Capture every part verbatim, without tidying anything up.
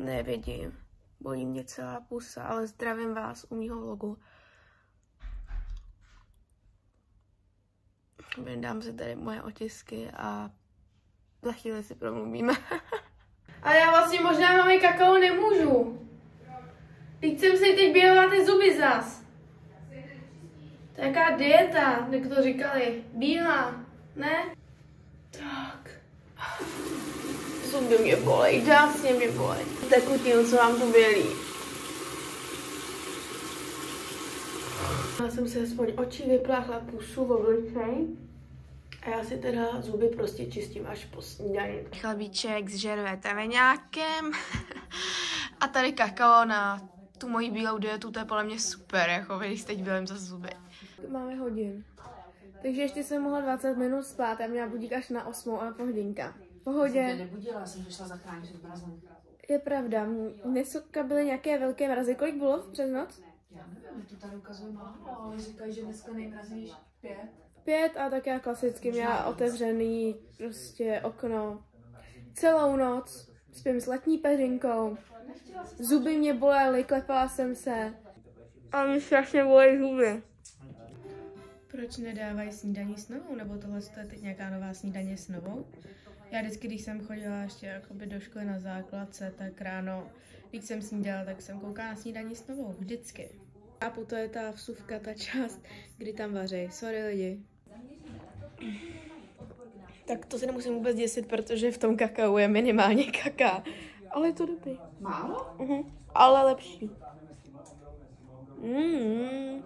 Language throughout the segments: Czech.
Nevidím. Bolí mě celá pusa, ale zdravím vás u mýho vlogu. Vyndám si tady moje otisky a za chvíli si promluvíme. A já vlastně možná máme kakao nemůžu. Teď jsem si teď běhala ty zuby zas. To je jaká dieta, jak to říkali. Bílá, ne? Tak. Zuby mě bolej, dásně mě bolej. Tekutinu, co vám tu bělí. Já jsem si aspoň oči vypláchla, pusu, obličej. A já si teda zuby prostě čistím až po snídani. Chlebíček s žervé teveňákem. A tady kakao na tu moji bílou dietu, to je podle mě super, jako když teď bělím za zuby. Máme hodin. Takže ještě jsem mohla dvacet minut spát, já měla budík až na osmou, ale po hodinka. V pohodě. Já jsem tě nebudila, jsem šla zachránit před mrazem. Je pravda, dneska byly nějaké velké mrazy, kolik bylo přes noc? Já nevím, to tady ukazuje málo, ale říkají, že dneska nejmrazíš pět. Pět a tak já klasicky měla otevřený prostě okno. Celou noc spím s letní peřinkou. Zuby mě bolely, klepala jsem se. A mi strašně bolí zuby. Proč nedávají snídaní s novou? Nebo tohle je teď nějaká nová snídaně s novou? Já vždycky, když jsem chodila ještě jakoby do školy na základce, tak ráno, když jsem snídala, tak jsem koukala na snídaní s novou. Vždycky. A to je ta vsuvka, ta část, kdy tam vaří. Sorry lidi. Tak to se nemusím vůbec děsit, protože v tom kakao je minimálně kaká. Ale je to dobrý. Málo? Uh-huh. Ale lepší. Mm.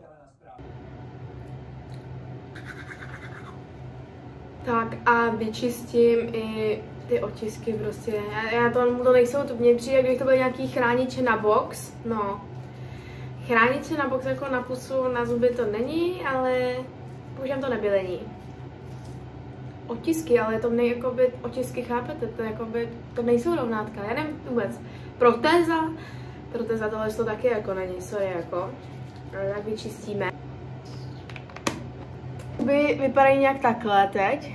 Tak a vyčistím i ty otisky prostě. Já, já to, to nejsou, to mě přijde, kdybych to byl nějaký chrániče na box. No. Chrániče na box jako na pusu, na zuby to není, ale používám to na bělení. Otisky, ale to nej, jakoby, otisky, chápete, to, jakoby, to nejsou rovnátka, já nevím vůbec. Protéza, protéza tohle to taky jako není, sorry, jako. Ale tak vyčistíme. Zuby vypadají nějak takhle teď.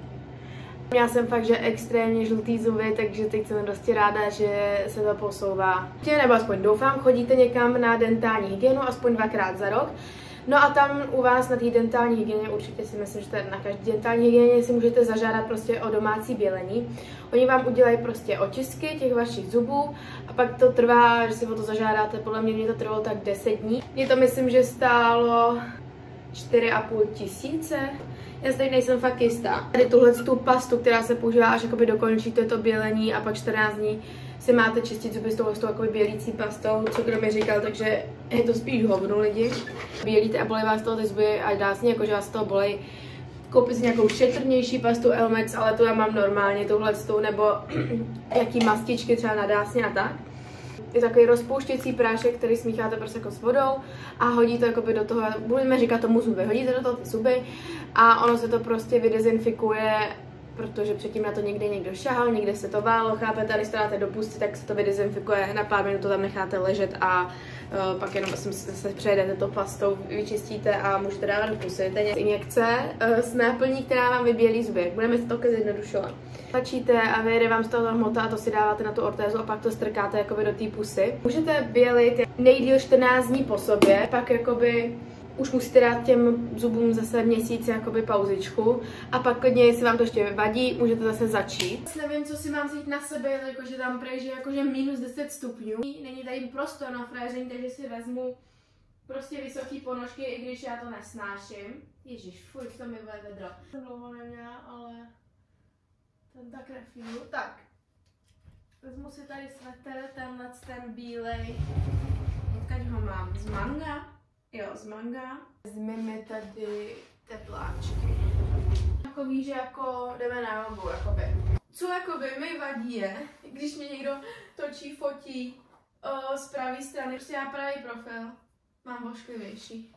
Já jsem fakt, že extrémně žlutý zuby, takže teď jsem dosti ráda, že se to posouvá. Nebo aspoň doufám, chodíte někam na dentální hygienu, aspoň dvakrát za rok. No a tam u vás na té dentální hygieně, určitě si myslím, že to je na každé dentální hygieně, si můžete zažádat prostě o domácí bělení. Oni vám udělají prostě otisky těch vašich zubů a pak to trvá, že si o to zažádáte, podle mě mě to trvalo tak deset dní. Mě to myslím, že stálo čtyři a půl tisíce. Já teď nejsem fakt jistá. Tady tuhle tu pastu, která se používá, až jakoby dokončíte to bělení a pak čtrnáct dní si máte čistit zuby s tou, s tou jakoby bělící pastou, co kdo mi říkal, takže je to spíš hovno lidi. Bělíte a bolí vás toho ty zuby a dásně, jakože vás toho bolí. Koupit si nějakou šetrnější pastu Elmex, ale tu já mám normálně, tuhle tu, nebo jaký mastičky třeba na dásně a tak. Je takový rozpouštěcí prášek, který smícháte prostě jako s vodou a hodíte jakoby do toho, budeme říkat tomu zuby, hodíte do toho ty zuby a ono se to prostě vydezinfikuje, protože předtím na to někde někdo šahal, někde se to válo, chápete, a když to dáte do pusty, tak se to vydezinfikuje, na pár minut to tam necháte ležet a uh, pak jenom se, se přejedete to pastou, vyčistíte a můžete dávat do pusy. To je injekce uh, s náplní, která vám vybělí zuby. Budeme si to také zjednodušovat. Tlačíte a vyjede vám z toho hmota a to si dáváte na tu ortézu a pak to strkáte jakoby do té pusy. Můžete bělit nejdýl čtrnáct dní po sobě, pak jakoby už musíte dát těm zubům zase měsíc jakoby pauzičku a pak klidně, jestli vám to ještě vadí, můžete zase začít. Nevím, co si mám vzít na sebe, jakože tam prej, že jakože minus deset stupňů. Není tady prostor na frajeření, takže si vezmu prostě vysoký ponožky, i když já to nesnáším. Ježíš, fuj, to mi bude vedro. Jsem dlouho neměla, ale ten tak refílu. Tak, vezmu si tady sweater, tenhle ten bílej. Odkud ho mám? Z Manga? Jo, z Manga. Vezmeme tady tepláčky. Takový, že jako jdeme na jogu, jakoby. Co jakoby mi vadí je, když mě někdo točí, fotí o, z pravé strany, prostě já pravý profil mám vošklivější.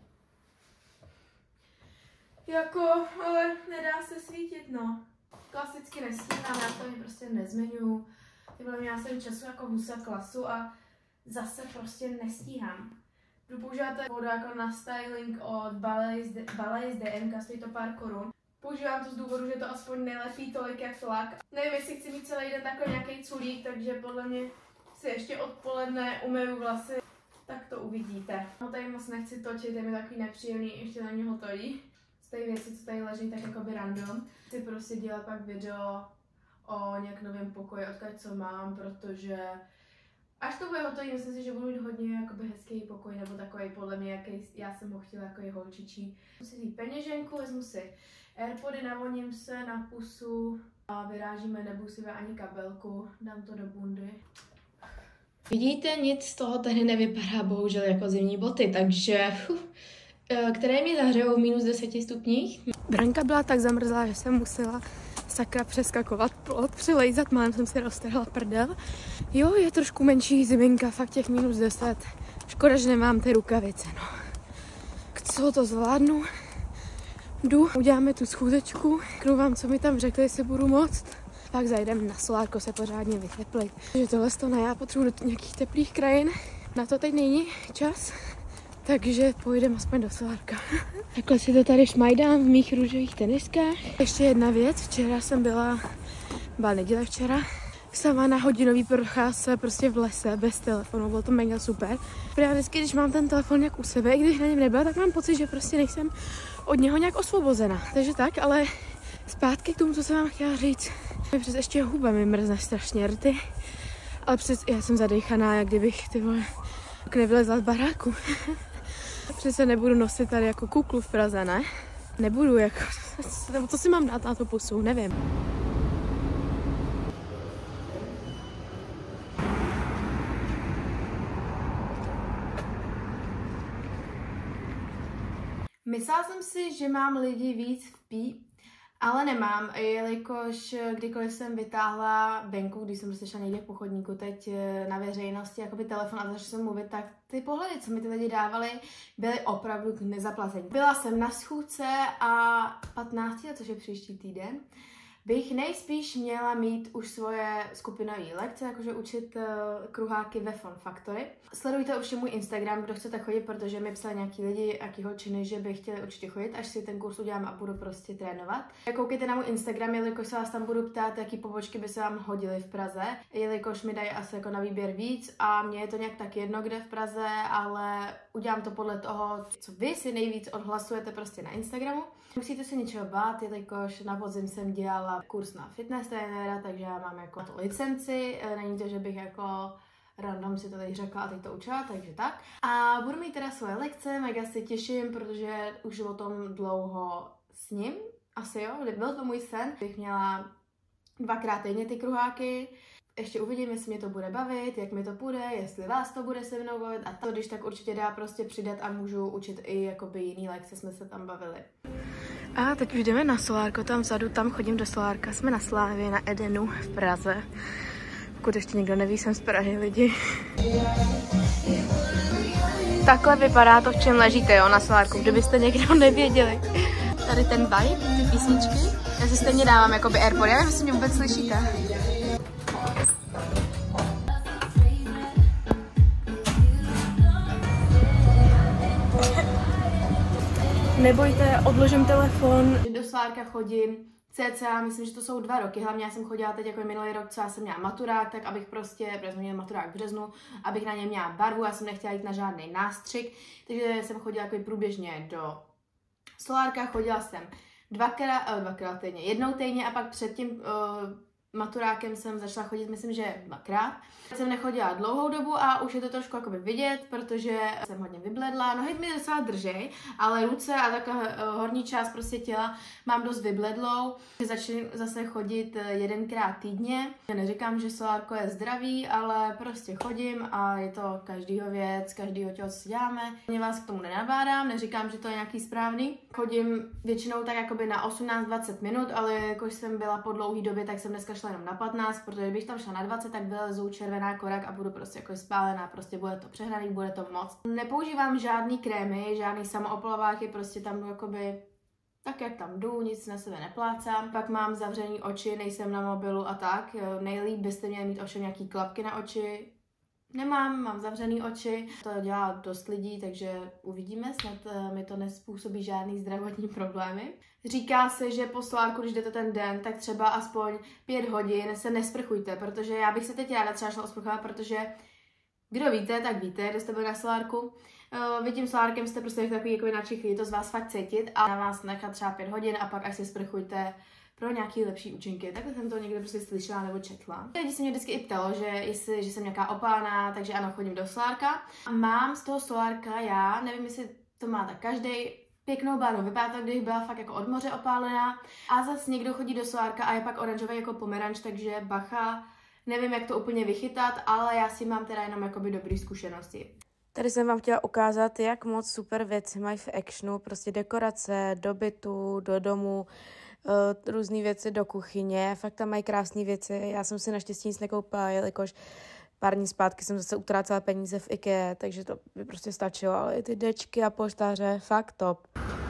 Jako, ale nedá se svítit, no. Klasicky nestíhám, já to mě prostě nezmiňuju. Ty vole, měla jsem času jako husa klasu a zase prostě nestíhám. Jdu používat vodu jako na styling od Ballet z D M K, stojí to pár korun. Používám to z důvodu, že to aspoň nelepí tolik jak tlak. Nevím, jestli chci mít celý den takový nějaký culík, takže podle mě si ještě odpoledne umyju vlasy, tak to uvidíte. No tady moc nechci točit, je mi takový nepříjemný ještě na něho to jí. Z té věci, co tady leží, tak jakoby random. Chci prostě dělat pak video o nějak novém pokoji, odkud co mám, protože až to bude hotový, myslím si, že budu mít hodně jakoby hezký pokoj, nebo takový podle mě, jaký já jsem ho chtěla, jako je holčičí. Musím si peněženku, vezmu si Airpody, navoním se na pusu a vyrážíme, nebudu si ani kabelku, dám to do bundy. Vidíte, nic z toho tady nevypadá bohužel jako zimní boty, takže uf, které mě zahřejou v minus deseti stupních. Branka byla tak zamrzlá, že jsem musela sakra přeskakovat plot, přilejzat, málem jsem si roztrhla prdel. Jo, je trošku menší ziminka, fakt těch minus deset. Škoda, že nemám ty rukavice, no. Co to zvládnu? Jdu, uděláme tu schůzečku, řeknu vám, co mi tam řekli, jestli budu moct. Pak zajdem na solárko se pořádně vyteplit. Takže tohle to ne, já potřebuji do nějakých teplých krajin. Na to teď není čas, takže pojedeme aspoň do solárka. Takhle si to tady šmajdám v mých růžových teniskách. Ještě jedna věc, včera jsem byla, byla neděle včera, sama na hodinový procházce prostě v lese, bez telefonu, bylo to mega super. Já vždycky, když mám ten telefon nějak u sebe, i když na něm nebyla, tak mám pocit, že prostě nejsem od něho nějak osvobozena. Takže tak, ale zpátky k tomu, co jsem vám chtěla říct. Přes ještě huba mi mrzne strašně rty, ale přes já jsem zadejchaná, jak kdybych ty vole nevylezla z baráku. Přece nebudu nosit tady jako kuklu v Praze, ne? Nebudu, jako, nebo co si mám dát na to pusu, nevím. Myslela jsem si, že mám lidi víc v pí, ale nemám, jelikož kdykoliv jsem vytáhla venku, když jsem prostě šla někde v pochodníku, teď na veřejnosti, jakoby telefon a začala jsem mluvit, tak ty pohledy, co mi ty lidi dávali, byly opravdu k nezaplacení. Byla jsem na schůdce a patnáctého, což je příští týden, bych nejspíš měla mít už svoje skupinové lekce, jakože učit uh, kruháky ve Fun Factory. Sledujte určitě můj Instagram, kdo chcete chodit, protože mi psali nějaký lidi, jaký holčiny, že by chtěli určitě chodit, až si ten kurz udělám a budu prostě trénovat. Koukejte na můj Instagram, jelikož se vás tam budu ptát, jaký pobočky by se vám hodily v Praze, jelikož mi dají asi jako na výběr víc a mně je to nějak tak jedno, kde v Praze, ale udělám to podle toho, co vy si nejvíc odhlasujete prostě na Instagramu. Musíte se ničeho bát, jelikož na podzim jsem dělala kurz na fitness trenéra, takže já mám jako to licenci, není to, že bych jako random si to teď řekla a teď to učila, takže tak. A budu mít teda svoje lekce, mega se těším, protože už o tom dlouho sním, asi jo, byl to můj sen, bych měla dvakrát týdně ty kruháky. Ještě uvidím, jestli mě to bude bavit, jak mi to půjde, jestli vás to bude se mnou bavit a to, když tak určitě dá prostě přidat a můžu učit i jakoby jiný lekce, jsme se tam bavili. A teď už jdeme na solárko, tam vzadu, tam chodím do solárka, jsme na Slávě, na Edenu v Praze. Pokud ještě někdo neví, jsem z Prahy, lidi. Takhle vypadá to, v čem ležíte, jo, na solárku, kdybyste někdo nevěděli. Tady ten vibe, ty písničky, já si stejně dávám jakoby Airpod, já nevím, jestli mě vůbec slyšíte. Nebojte, odložím telefon. Do solárka chodím cca, myslím, že to jsou dva roky. Hlavně já jsem chodila teď jako minulý rok, co já jsem měla maturák, tak abych prostě, protože jsem měla maturák v březnu, abych na něm měla barvu, já jsem nechtěla jít na žádný nástřik, takže jsem chodila jako průběžně do solárka, chodila jsem dvakrát, dvakrát týdně, jednou týdně a pak před tím uh, maturákem jsem začala chodit, myslím, že dvakrát. Jsem nechodila dlouhou dobu a už je to trošku jakoby vidět, protože jsem hodně vybledla. Nohy mi docela držej, ale ruce a takhle horní část prostě těla mám dost vybledlou. Začnu zase chodit jedenkrát týdně. Neříkám, že solárko je zdravý, ale prostě chodím a je to každýho věc, každýho těho, co si děláme. Mě vás k tomu nenabádám, neříkám, že to je nějaký správný. Chodím většinou tak jakoby na osmnáct dvacet minut, ale jakož jsem byla po dlouhý době, tak jsem dneska šla jenom na patnáct, protože když tam šla na dvacet, tak vylezu červená korak a budu prostě jako spálená, prostě bude to přehnaný, bude to moc. Nepoužívám žádný krémy, žádný samoopalováky, prostě tam jdu jakoby tak, jak tam jdu, nic na sebe neplácám. Pak mám zavřený oči, nejsem na mobilu a tak. Nejlíp byste měli mít ovšem nějaký klapky na oči, nemám, mám zavřený oči, to dělá dost lidí, takže uvidíme, snad mi to nespůsobí žádný zdravotní problémy. Říká se, že po solárku, když jdete ten den, tak třeba aspoň pět hodin se nesprchujte, protože já bych se teď ráda třeba šla osprchovat, protože kdo víte, tak víte, kdo jste byli na solárku. Uh, vy tím solárkem jste prostě takový jako načichlí, je to z vás fakt cítit a na vás nechat třeba pět hodin a pak až se sprchujte pro nějaký lepší účinky. Takhle jsem to někde prostě slyšela nebo četla. Lidi se mě vždycky i ptalo, že, jestli, že jsem nějaká opálená, takže ano, chodím do solárka. Mám z toho solárka já, nevím, jestli to má tak každý, pěknou barvu. Vypadá to, když byla fakt jako od moře opálená. A zase někdo chodí do solárka a je pak oranžový jako pomeranč, takže bacha. Nevím, jak to úplně vychytat, ale já si mám teda jenom jakoby dobrý zkušenosti. Tady jsem vám chtěla ukázat, jak moc super věci mají v Actionu, prostě dekorace, do bytu, do domu, uh, různé věci do kuchyně, fakt tam mají krásné věci. Já jsem si naštěstí nic nekoupila, jelikož pár dní zpátky jsem zase utrácela peníze v IKEA, takže to by prostě stačilo, ale i ty dečky a polštáře, fakt top.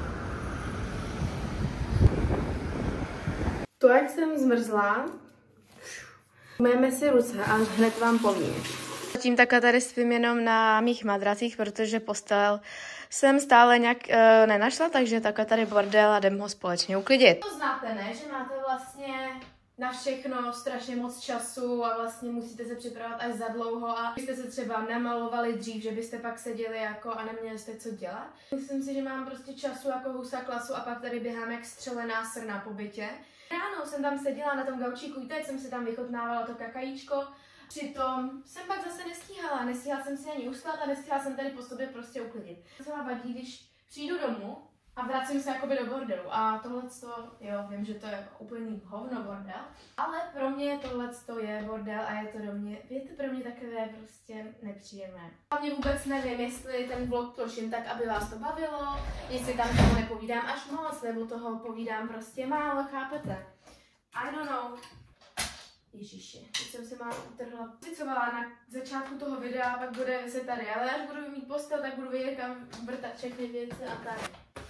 To, jak jsem zmrzla, umyjeme si ruce a hned vám povím. Zatím takhle tady spím jenom na mých madracích, protože postel jsem stále nějak uh, nenašla, takže takhle tady bordel a jdem ho společně uklidit. To znáte, ne? Že máte vlastně na všechno strašně moc času a vlastně musíte se připravovat až za dlouho a byste se třeba namalovali dřív, že byste pak seděli jako a neměli jste co dělat. Myslím si, že mám prostě času jako husa klasu a pak tady běhám jak střelená srna po bytě. Ráno jsem tam seděla na tom gaučíku, teď jsem si tam vychutnávala to kakajíčko. Přitom jsem pak zase nestíhala, nestíhala jsem si ani uslat a nestíhala jsem tady po sobě prostě uklidit. Docela vadí, když přijdu domů a vracím se jakoby do bordelu a tohleto, jo, vím, že to je úplný hovno bordel, ale pro mě tohleto je bordel a je to, do mě, je to pro mě takové prostě nepříjemné. A mě vůbec nevím, jestli ten vlog točím tak, aby vás to bavilo, jestli tam toho nepovídám až moc, nebo toho povídám prostě málo, chápete? I don't know. Ježiši, teď jsem si málo utrhla, picovala na začátku toho videa a pak bude se tady, ale až budu mít postel, tak budu vědět, kam vrtat všechny věci a tak.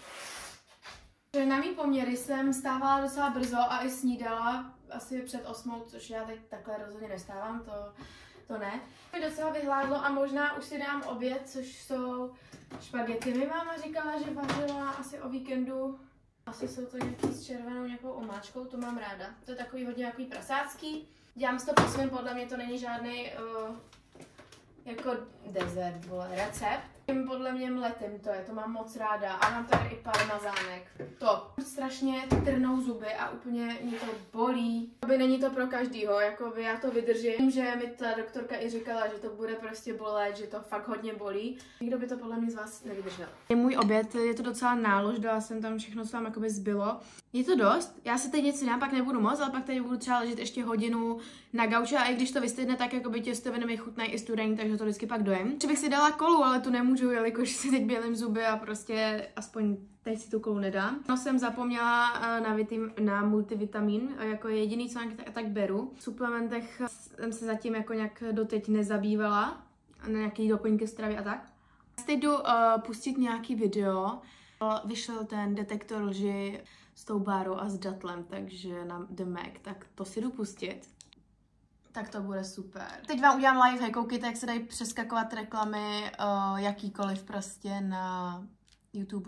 Na mý poměry jsem stávala docela brzo a i snídala asi před osmou, což já teď takhle rozhodně nestávám, to, to ne. Mi docela vyhládlo a možná už si dám oběd, což jsou špagety. Mi máma říkala, že vařila asi o víkendu. Asi jsou to nějaký s červenou nějakou omáčkou, to mám ráda. To je takový hodně takový prasácký. Dělám si to po svém, podle mě to není žádný uh, jako dezert, vole, recept. Podle mě mletím to je, to mám moc ráda a mám tady i parmazánek. To strašně trnou zuby a úplně mě to bolí. Jakoby není to pro každýho, jakoby já to vydržím, že mi ta doktorka i říkala, že to bude prostě bolet, že to fakt hodně bolí. Nikdo by to podle mě z vás nevydržel. Je můj oběd, je to docela nálož, dala jsem tam všechno, co tam jakoby zbylo. Je to dost, já se teď něco dám, pak nebudu moc, ale pak tady budu třeba ležet ještě hodinu na gauči a i když to vystydne, tak jakoby těstoviny mi chutnají i studený, takže to vždycky pak dojem. Že bych si dala kolu, ale tu nemůžu, jelikož si teď bělím zuby a prostě aspoň teď si tu kolu nedám. No jsem zapomněla na, vitim, na multivitamin, jako jediný, co tak, tak beru. V suplementech jsem se zatím jako nějak doteď nezabývala, na nějaký doplňky stravy a tak. Teď jdu uh, pustit nějaký video. Vyšel ten detektor lži s tou bárou a s datlem, takže na The Mac, tak to si jdu pustit. Tak to bude super. Teď vám udělám live, hej, koukejte, jak se dají přeskakovat reklamy uh, jakýkoliv prostě na YouTube.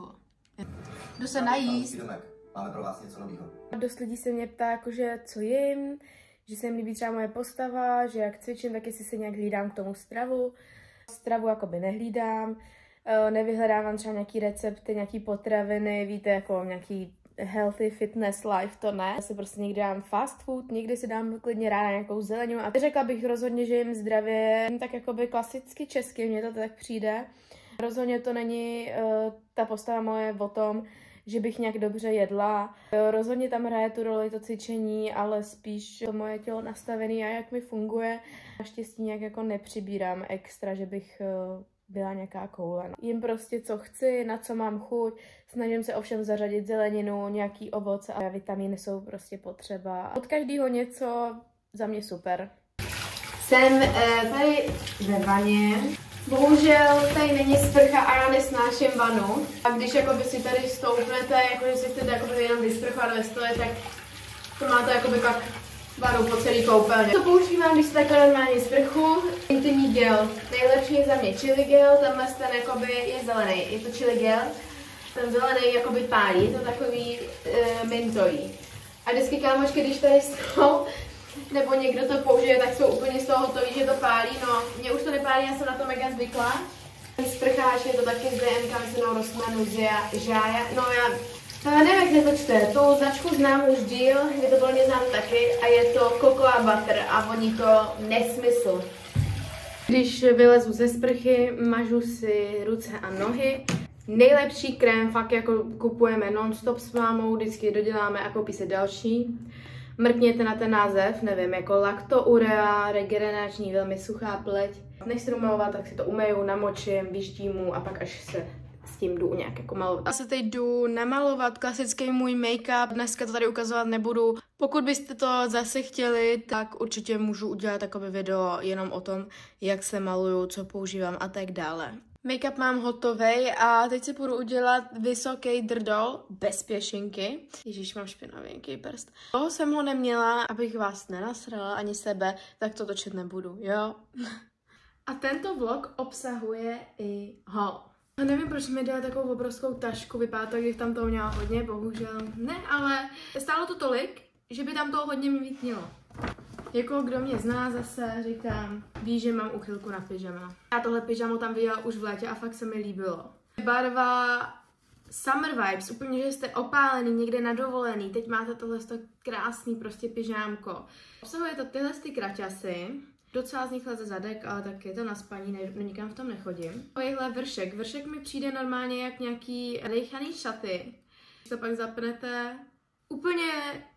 Jdu se najíst. Máme pro vás něco nového. Dost lidí se mě ptá, jakože co jim, že se jim líbí třeba moje postava, že jak cvičím, tak jestli se nějak hlídám k tomu stravu. Stravu jakoby nehlídám, nevyhledávám třeba nějaký recepty, nějaký potraviny, víte, jako nějaký healthy fitness life, to ne. Já si prostě někdy dám fast food, někdy si dám klidně ráda nějakou zeleninu a řekla bych rozhodně, že jim zdravě, tak jakoby klasicky česky, mně to tak přijde. Rozhodně to není uh, ta postava moje o tom, že bych nějak dobře jedla. Rozhodně tam hraje tu roli to cvičení, ale spíš to moje tělo nastavené a jak mi funguje. Naštěstí nějak jako nepřibírám extra, že bych uh, byla nějaká koule. Jím prostě co chci, na co mám chuť, snažím se ovšem zařadit zeleninu, nějaký ovoce a vitamíny jsou prostě potřeba. Od každého něco, za mě super. Jsem eh, tady ve vaně. Bohužel tady není sprcha a já nesnáším vanu. A když jakoby si tady stoupnete, jakože si chcete jakoby jenom vysprchovat ve stole, tak to máte jakoby pak varu po celý koupelně. To používám, když se takhle normálně sprchu. Intimní gel. Nejlepší je za mě chili gel, tenhle ten jakoby je zelený. Je to chili gel. Ten zelený jakoby pálí, je to takový e, mintový. A vždycky kámočky, když tady jsou, nebo někdo to použije, tak jsou úplně z toho hotový, že to pálí. No, mě už to nepálí, já jsem na to mega zvyklá. Sprcháč je to taky z D M K, se mnou Rossmannu Žája. No já, já nevím, jak se to čte. Tu značku znám už díl, je to plně znám taky a je to Cocoa Butter a voní to nesmysl. Když vylezu ze sprchy, mažu si ruce a nohy. Nejlepší krém, fakt jako kupujeme non-stop s mámou, vždycky doděláme a koupí se další. Mrkněte na ten název, nevím, jako Lacto-Urea, regenerační, velmi suchá pleť. Než se jdu malovat, tak si to umeju, namočím, vyždímu a pak až se s tím jdu nějak jako malovat. Já se teď jdu namalovat klasický můj make-up, dneska to tady ukazovat nebudu. Pokud byste to zase chtěli, tak určitě můžu udělat takové video jenom o tom, jak se maluju, co používám a tak dále. Make-up mám hotovej a teď si půjdu udělat vysoký drdol bez pěšinky. Ježíš, mám špinavěnký prst. Toho jsem ho neměla, abych vás nenasrala ani sebe, tak to točit nebudu, jo? A tento vlog obsahuje i haul. A nevím, proč mi dala takovou obrovskou tašku, vypadá to, když tam toho měla hodně, bohužel ne, ale stálo to tolik, že by tam toho hodně mít mělo. Jako kdo mě zná, zase říkám, ví, že mám uchylku na pyžama. Já tohle pyžamo tam viděla už v létě a fakt se mi líbilo. Barva Summer Vibes, úplně, že jste opálený někde na dovolený, teď máte tohle krásný prostě pyžámko. Obsahuje to tyhle ty kraťasy, docela z nich leze zadek, ale tak je to na spaní, ne, nikam v tom nechodím. Takovýhle vršek, vršek mi přijde normálně jak nějaký rejchaný šaty. Když to pak zapnete, úplně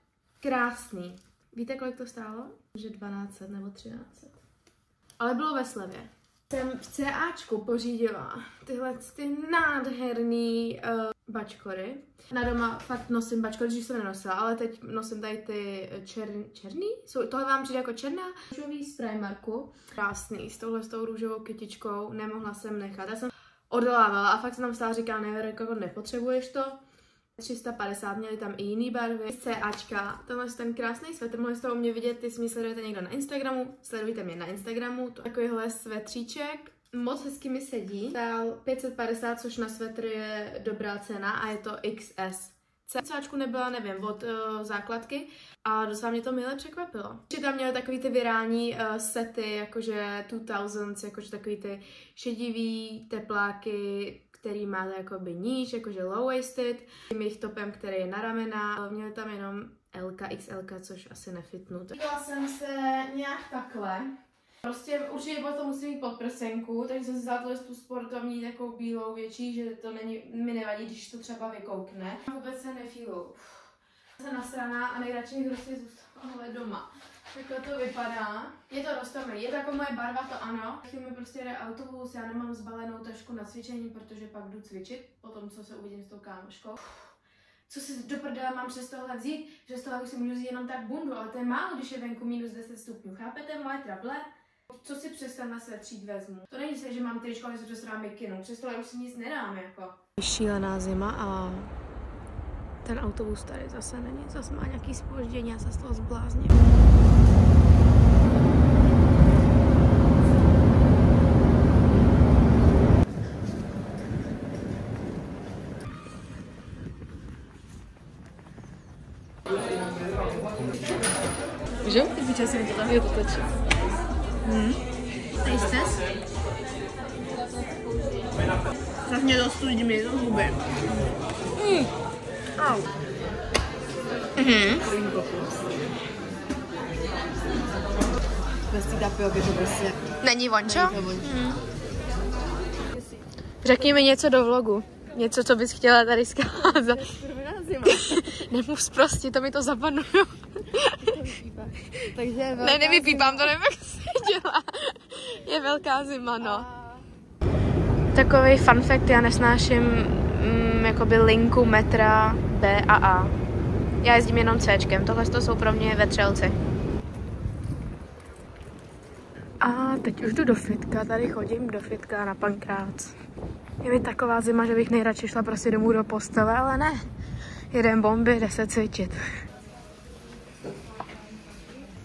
krásný. Víte, kolik to stálo? Že dvanáct set nebo třináct set. Ale bylo ve slevě. Jsem v CAčku pořídila tyhle ty nádherný uh, bačkory. Na doma fakt nosím bačkory, když jsem nenosila, ale teď nosím tady ty černý, černý? Jsou, tohle vám přijde jako černá. Růžový z Primarku. Krásný, s touhle s tou růžovou kytičkou, nemohla jsem nechat. Já jsem odlávala a fakt se tam stále říká, never, jako nepotřebuješ to. tři sta padesát, měli tam i jiný barvy. CAčka, tenhle ten krásný svetr, mohli jste u mě vidět, jestli mě sledujete někdo na Instagramu, sledujte mě na Instagramu, to takovýhle svetříček, moc hezky mi sedí, stál pět set padesát, což na svetr je dobrá cena a je to X S. CAčku nebyla, nevím, od uh, základky a docela mě to mile překvapilo. Ještě tam měly takový ty virální uh, sety, jakože two thousands, jakože takový ty šedivý tepláky, který máte jakoby níž, jakože low-waisted, tím jejich topem, který je na ramena. Měli tam jenom L K, X L K, což asi nefitnu. Dívala jsem se nějak takhle. Prostě určitě to musí mít podprsenku, takže jsem si vzala tu sportovní takovou bílou větší, že to není, mi nevadí, když to třeba vykoukne. Vůbec se nefílu. Jsem nasraná a nejradši mi prostě zůstala doma. Takhle to vypadá. Je to roztomilý, je to jako moje barva, to ano. Chvíli mi prostě jde autobus, já nemám zbalenou tašku na cvičení, protože pak jdu cvičit, po tom, co se uvidím s tou kámoškou. Co si do prdele mám přes tohle vzít? Přes tohle už si můžu vzít jenom tak bundu, ale to je málo, když je venku minus deset stupňů. Chápete moje trable? Co si přes tenhle svetřík vezmu? To není se, že mám tričko, ale si přes dám mikinu. Přes tohle už si nic nedám, jako. Šílená zima a ten autobus tady zase není, zase má nějaký zpoždění, já se z toho zblázním. Můžu? Ty piče si mi to tam, jo, to točí. Hmm. Tastes? Tak mě dost lidi mi to zuby. Mm. Au. Mhm. Bez té tapioky to prostě... Není vončo? Není to vončo. Mm. Řekni mi něco do vlogu. Něco, co bys chtěla tady zkázat. Nemus prostě, to mi to zabanuju. Takže je ne, nevypípám, to nevím, jak se dělá. Je velká zima, no. Takový fun fact, já nesnáším mm, jakoby linku metra B a A. Já jezdím jenom Cčkem, tohle to jsou pro mě vetřelci. A teď už jdu do fitka, tady chodím do fitka na Pankrác. Je mi taková zima, že bych nejradši šla prostě domů do postele, ale ne. Jedem bomby, jde se cvičit.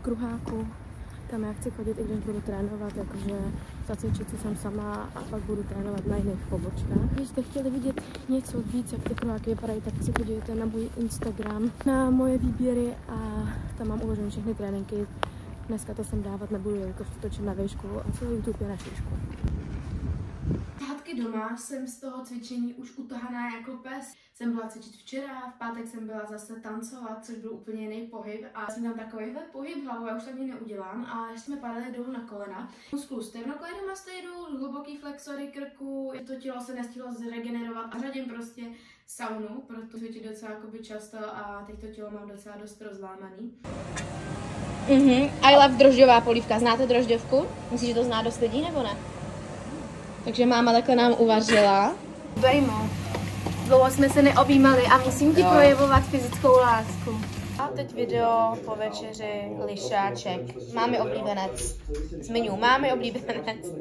kruháku, tam já chci chodit, i když budu trénovat, jakože zacvičit si jsem sama a pak budu trénovat na jiných pobočkách. Když jste chtěli vidět něco víc, jak ty kruháky vypadají, tak si podívejte na můj Instagram, na moje výběry a tam mám uložené všechny tréninky. Dneska to sem dávat nebudu, jako točím na výšku a celý YouTube je na šíšku. Zpátky doma jsem z toho cvičení už utahaná jako pes. Jsem byla cvičit včera, v pátek jsem byla zase tancovat, což byl úplně jiný pohyb a jsem tam takovýhle pohyb hlavou, já už tak neudělám a ještě jsme padali dolů na kolena. Muskulu sternokleidomastoidu, hluboký flexory krku, to tělo se nestihlo zregenerovat a řadím prostě saunu, proto cvičit docela jakoby často a teď to tělo mám docela dost rozlámaný. Mhm, I love drožďová polívka. Znáte drožďovku? Myslíš, že to zná dost lidí nebo ne? Takže máma takhle nám uvařila. Bejmo. Dlouho jsme se neobjímali a musím ti jo. projevovat fyzickou lásku. A teď video po večeři lišáček. Máme oblíbenec. Zmiňu, máme oblíbenec.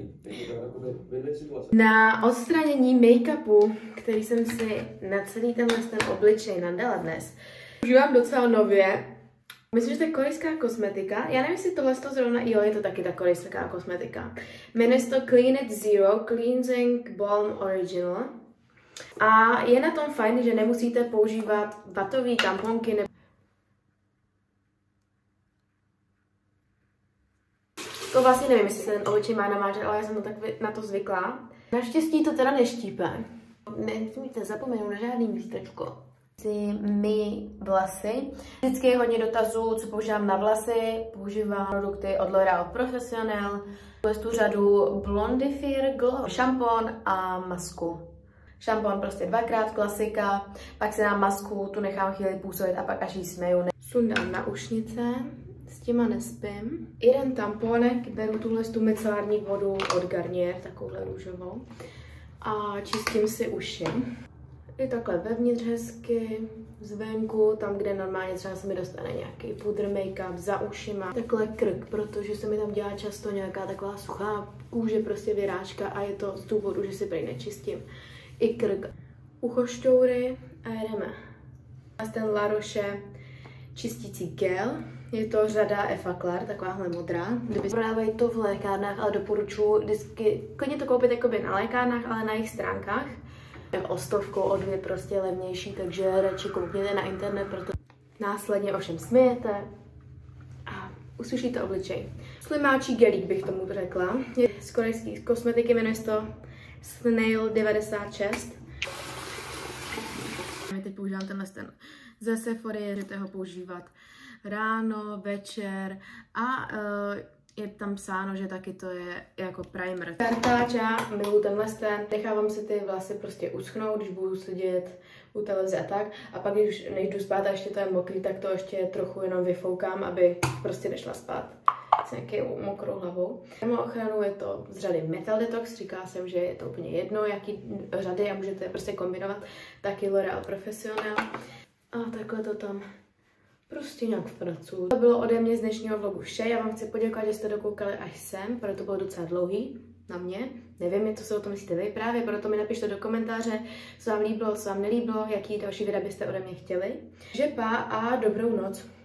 Na odstranění make-upu, který jsem si na celý tenhle ten obličej nadala dnes, užívám docela nově. Myslím, že to je korejská kosmetika. Já nevím, jestli tohle to zrovna, jo, je to taky ta korejská kosmetika. Jmenuje se to Clean It Zero Cleansing Balm Original. A je na tom fajn, že nemusíte používat vatový tamponky nebo to vlastně nevím, jestli se ten obličej má namáčet, ale já jsem to tak na to zvyklá. Naštěstí to teda neštípe. Nesmíte zapomenout na žádný místečko. Si myji vlasy. Vždycky je hodně dotazů, co používám na vlasy. Používám produkty od L'Oréal Professionnel. Tu tu řadu Blondify Glow, šampon a masku. Šampon prostě dvakrát, klasika. Pak si dám masku, tu nechám chvíli působit a pak až ji smeju. Sundám na ušnice, s těma nespím. Jeden tamponek, beru tuhle tu micelární vodu od Garnier, takovouhle růžovou. A čistím si uši. I takhle vevnitř hezky, zvenku, tam, kde normálně třeba se mi dostane nějaký pudr, make-up za ušima. Takhle krk, protože se mi tam dělá často nějaká taková suchá kůže, prostě vyrážka a je to z důvodu, že si prý nečistím. I krk. Uchošťoury a jedeme. A ten La Roche čistící gel. Je to řada Effaclar, takováhle modrá. Kdyby prodávají to v lékárnách, ale doporučuji vždycky klidně to koupit jakoby na lékárnách, ale na jejich stránkách. O stovku, o dvě prostě levnější, takže radši koupněte na internet, proto následně ovšem smijete a uslyšíte obličej. Slimáčí gelík bych tomu řekla. Je z korejské kosmetiky, jmenuje se to Snail devadesát šest. Já teď používám tenhle ten ze Sephory, můžete ho používat ráno, večer a uh, je tam psáno, že taky to je jako primer. Kartáč, já miluji tenhle ten, nechávám si ty vlasy prostě uschnout, když budu sedět u televize a tak. A pak, když než jdu spát a ještě to je mokrý, tak to ještě trochu jenom vyfoukám, aby prostě nešla spát s nějakou mokrou hlavou. Mimo ochranu je to z řady Metal Detox, říká jsem, že je to úplně jedno, jaký řady a můžete prostě kombinovat. Taky L'Oréal Professionnel. A takhle to tam prostě nějak vpracuju. To bylo ode mě z dnešního vlogu vše. Já vám chci poděkovat, že jste dokoukali až sem, protože to bylo docela dlouhý na mě. Nevím, co si o tom myslíte vy právě, proto mi napište do komentáře, co vám líbilo, co vám nelíbilo, jaký další videa byste ode mě chtěli. Žepa a dobrou noc.